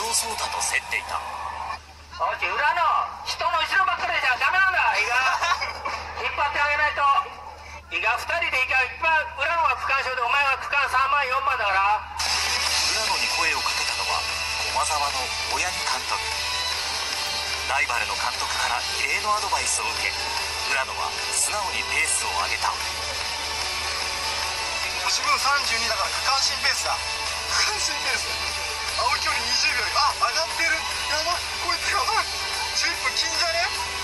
藤壮太と競っていた。 おい、裏の人の後ろばっかりじゃダメなんだ。伊賀引っ張ってあげないと。伊賀2人で伊賀いっぱい裏のが区間賞で、お前は区間3番4番だから。 浦野に声をかけたのは駒澤の大八木監督。ライバルの監督から異例のアドバイスを受け、浦野は素直にペースを上げた。 星分32だから区間新ペースだ。区間新ペース、青距離20秒、あ、上がってる。やばい、こいつやばい。11分金じゃね。